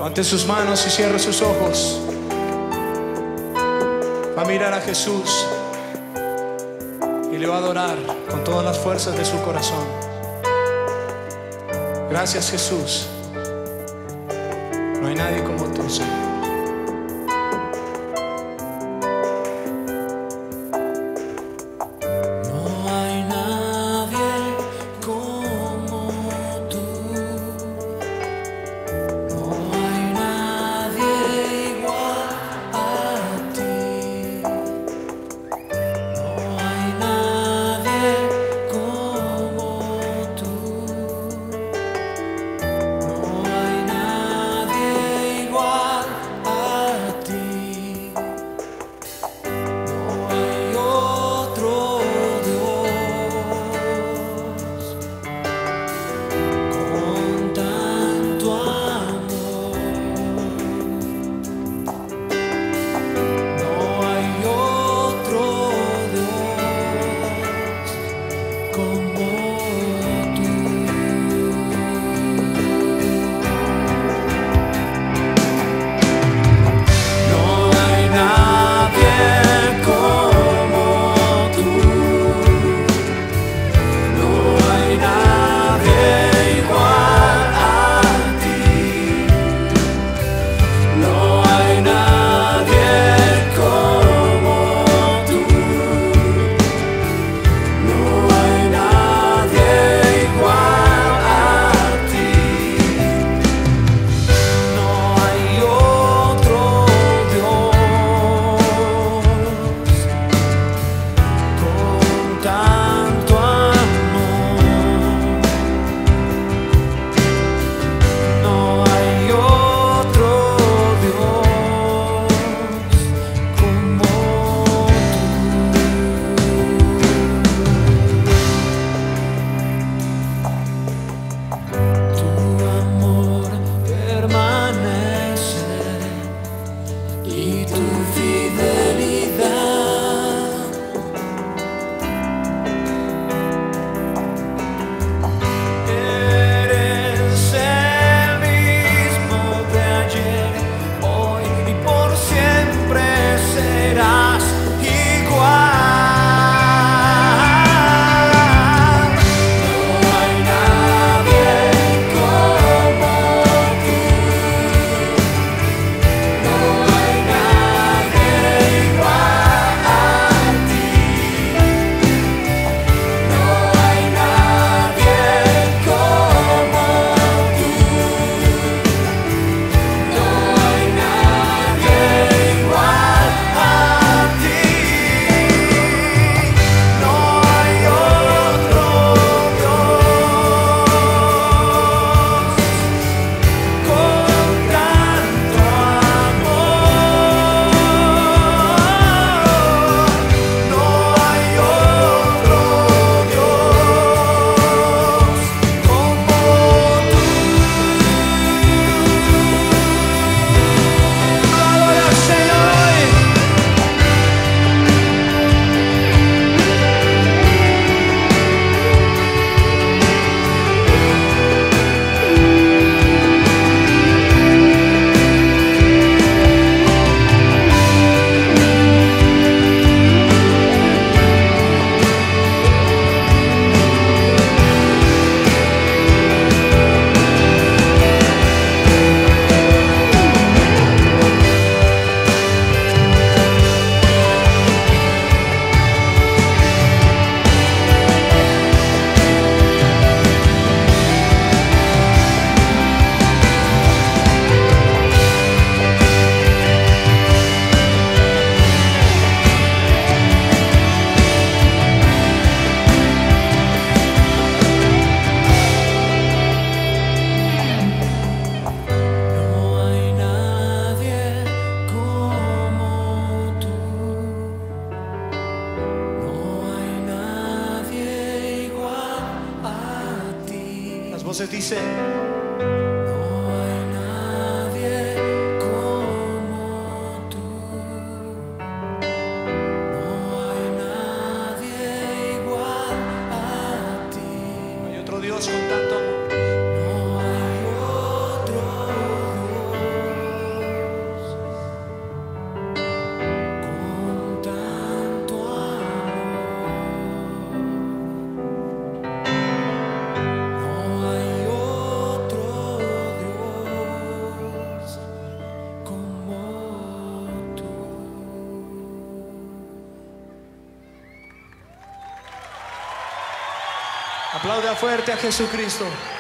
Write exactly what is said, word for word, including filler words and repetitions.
Levante sus manos y cierre sus ojos. Va a mirar a Jesús y le va a adorar con todas las fuerzas de su corazón. Gracias, Jesús. No hay nadie como tú, Señor. voces dice: no hay nadie como tú, no hay nadie igual a ti. No hay otro Dios con tanto amor. No hay otro Dios Aplauda fuerte a Jesucristo.